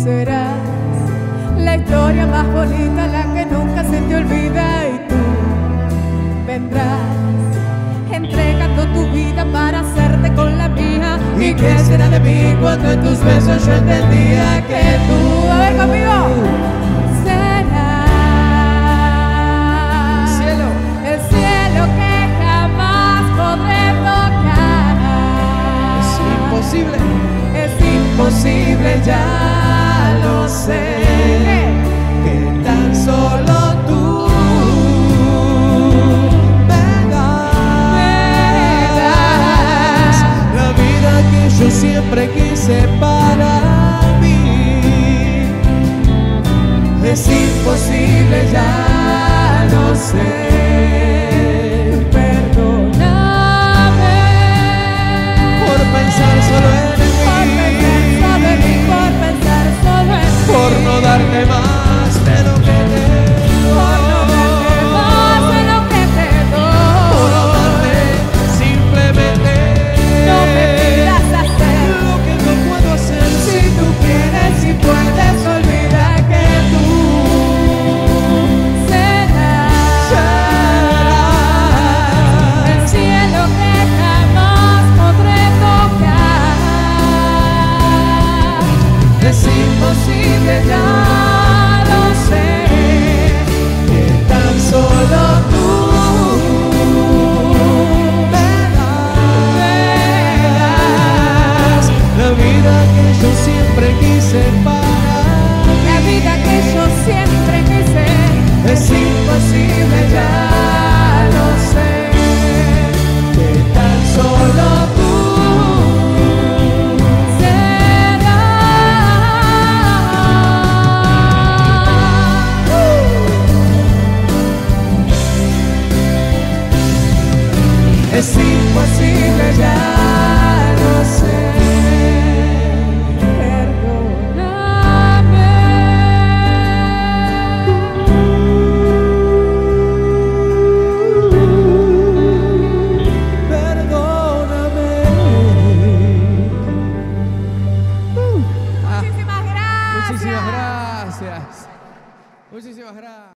serás la historia más bonita, la que nunca se te olvida, y tú vendrás entregando tu vida para hacerte con la mía. ¿Y qué será de mí cuando en tus besos yo entendía que tú, a ver conmigo, serás el cielo que jamás podré tocar? es imposible, Es imposible, ya lo sé, que tan solo tú me das la vida que yo siempre quise para mí. Es imposible, ya lo sé. perdóname Por pensar solo en mí, por pensar solo en ti, por no darte más de lo que te por no darte más de lo que te por doy. amarte simplemente. No me pidas hacer lo que no puedo hacer si tú quieres y puedes. Olvida que tú serás el cielo que jamás podré tocar. es imposible, ya lo sé, que tan solo tú me das la vida que yo siempre quise para La vida que yo siempre quise. es imposible, ya lo sé, que tan solo tú serás. es imposible, ya